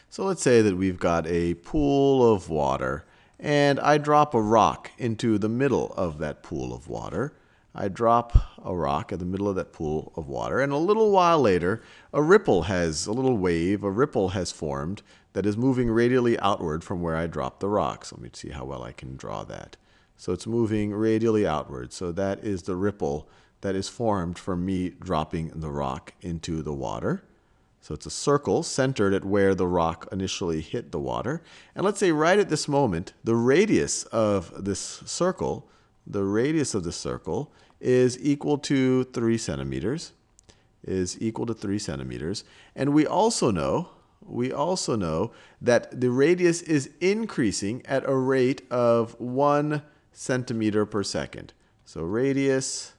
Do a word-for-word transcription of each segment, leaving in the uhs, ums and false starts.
So let's say that we've got a pool of water, and I drop a rock into the middle of that pool of water. I drop a rock in the middle of that pool of water, and a little while later, a ripple has, a little wave, a ripple has formed that is moving radially outward from where I dropped the rock. So let me see how well I can draw that. So it's moving radially outward. So that is the ripple that is formed from me dropping the rock into the water. So it's a circle centered at where the rock initially hit the water. And let's say right at this moment, the radius of this circle, the radius of the circle is equal to three centimeters, is equal to three centimeters. And we also know, we also know that the radius is increasing at a rate of one centimeter per second. So radius,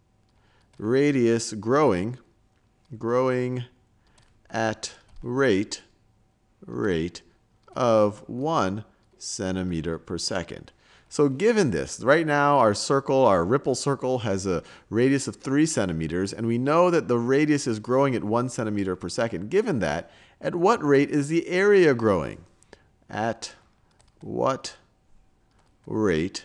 radius growing, growing at rate, rate of one centimeter per second. So given this, right now our circle, our ripple circle has a radius of three centimeters, and we know that the radius is growing at one centimeter per second. Given that, at what rate is the area growing? At what rate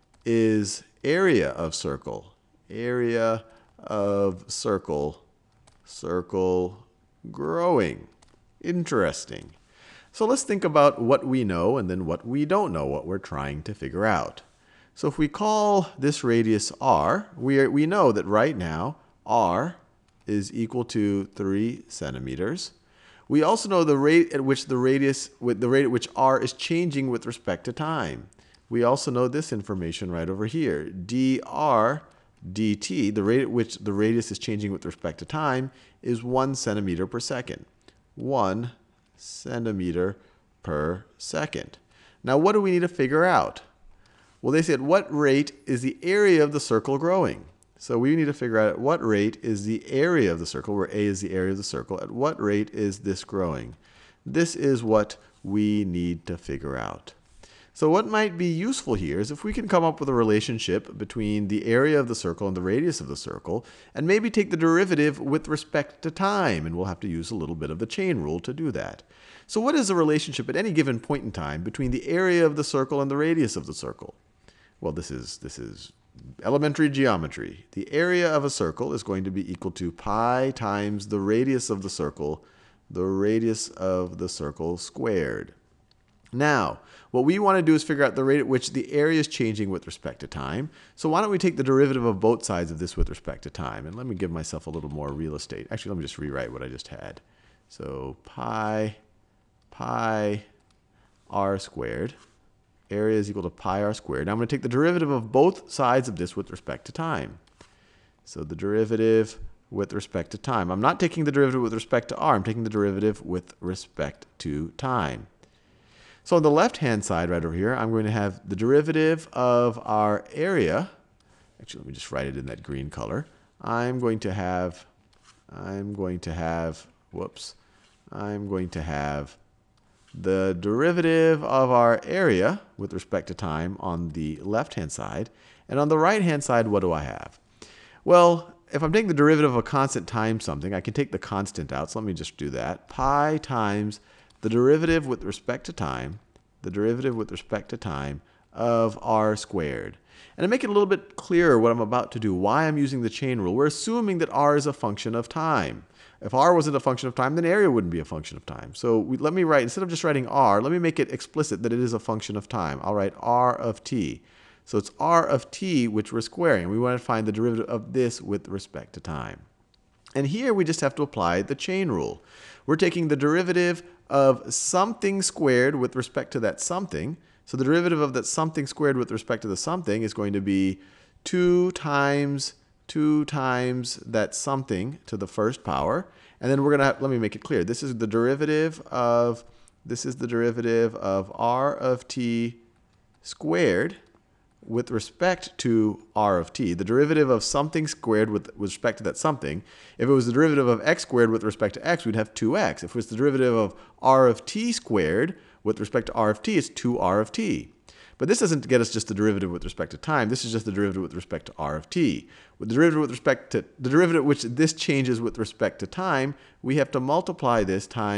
is area of circle? Area of circle, circle growing. Interesting. So let's think about what we know and then what we don't know, what we're trying to figure out. So if we call this radius r, we, are, we know that right now r is equal to three centimeters. We also know the rate at which the radius, with the rate at which r is changing with respect to time. We also know this information right over here. dr dt, the rate at which the radius is changing with respect to time, is one centimeter per second. One centimeter per second. Now, what do we need to figure out? Well, they said, what rate is the area of the circle growing? So we need to figure out at what rate is the area of the circle, where A is the area of the circle, at what rate is this growing? This is what we need to figure out. So what might be useful here is if we can come up with a relationship between the area of the circle and the radius of the circle, and maybe take the derivative with respect to time, and we'll have to use a little bit of the chain rule to do that. So what is the relationship at any given point in time between the area of the circle and the radius of the circle? Well, this is, this is elementary geometry. The area of a circle is going to be equal to pi times the radius of the circle, the radius of the circle squared. Now, what we want to do is figure out the rate at which the area is changing with respect to time. So why don't we take the derivative of both sides of this with respect to time? And let me give myself a little more real estate. Actually, let me just rewrite what I just had. So pi, pi r squared. Area is equal to pi r squared. Now I'm going to take the derivative of both sides of this with respect to time. So the derivative with respect to time. I'm not taking the derivative with respect to r. I'm taking the derivative with respect to time. So on the left-hand side right over here, I'm going to have the derivative of our area. Actually, let me just write it in that green color. I'm going to have, I'm going to have, whoops, I'm going to have the derivative of our area with respect to time on the left-hand side. And on the right-hand side, what do I have? Well, if I'm taking the derivative of a constant times something, I can take the constant out. So let me just do that. Pi times the derivative with respect to time, the derivative with respect to time of r squared. And to make it a little bit clearer what I'm about to do, why I'm using the chain rule, we're assuming that r is a function of time. If r wasn't a function of time, then area wouldn't be a function of time. So we, let me write, instead of just writing r, let me make it explicit that it is a function of time. I'll write r of t. So it's r of t, which we're squaring. We want to find the derivative of this with respect to time. And here we just have to apply the chain rule. We're taking the derivative of something squared with respect to that something. So the derivative of that something squared with respect to the something is going to be two times two times that something to the first power. And then we're going to have, let me make it clear. This is the derivative of, this is the derivative of r of t squared with respect to r of t. The derivative of something squared with, with respect to that something. If it was the derivative of x squared with respect to x, we'd have two x. If it was the derivative of r of t squared with respect to r of t, it's two r of t. But this doesn't get us just the derivative with respect to time. This is just the derivative with respect to r of t. With the derivative with respect to the derivative which this changes with respect to time, we have to multiply this times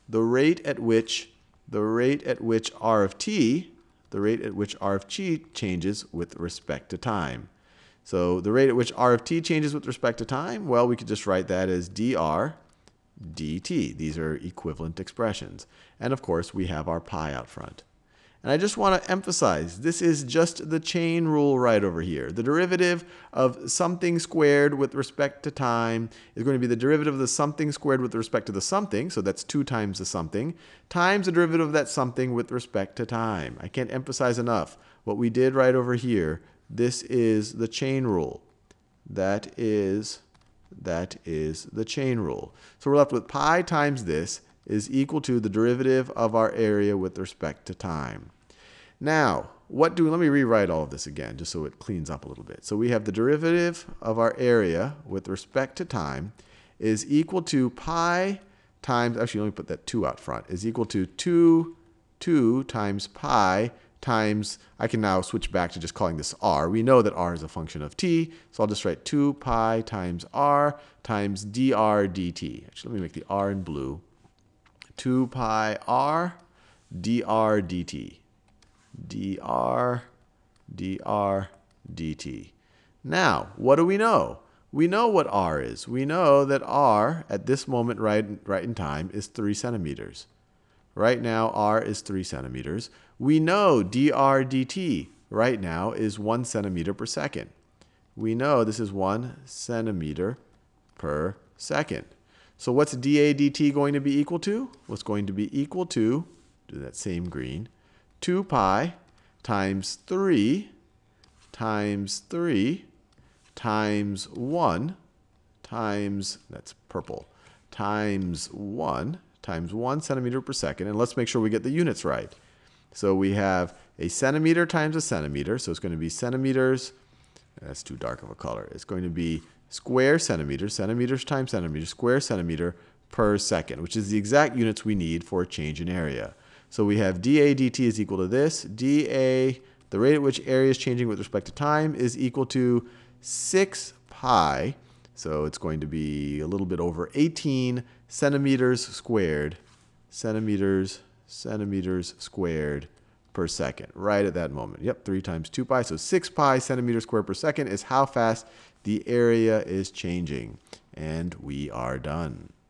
the rate at which the rate at which r of t, the rate at which r of t changes with respect to time. So the rate at which r of t changes with respect to time, well, we could just write that as dr dt. These are equivalent expressions. And of course, we have our pi out front. And I just want to emphasize, this is just the chain rule right over here. The derivative of something squared with respect to time is going to be the derivative of the something squared with respect to the something, so that's two times the something, times the derivative of that something with respect to time. I can't emphasize enough what we did right over here. This is the chain rule. That is, that is the chain rule. So we're left with pi times this is equal to the derivative of our area with respect to time. Now, what do, let me rewrite all of this again just so it cleans up a little bit. So we have the derivative of our area with respect to time is equal to pi times, actually let me put that two out front, is equal to two, two times pi times, I can now switch back to just calling this r. We know that r is a function of t, so I'll just write two pi times r times dr dt. Actually, let me make the r in blue. two pi r dr dt. dr dr dt. Now, what do we know? We know what r is. We know that r at this moment right, right in time is three centimeters. Right now, r is three centimeters. We know dr dt right now is one centimeter per second. We know this is one centimeter per second. So what's dA dt going to be equal to? Well, it's going to be equal to, do that same green, two pi times three times three times one times, that's purple, times one times one centimeter per second. And let's make sure we get the units right. So we have a centimeter times a centimeter. So it's going to be centimeters. That's too dark of a color. It's going to be square centimeters, centimeters times centimeters, square centimeter per second, which is the exact units we need for a change in area. So we have dA dt is equal to this. dA, the rate at which area is changing with respect to time, is equal to six pi. So it's going to be a little bit over eighteen centimeters squared, centimeters, centimeters squared per second, right at that moment. Yep, three times two pi. So six pi centimeters squared per second is how fast the area is changing. And we are done.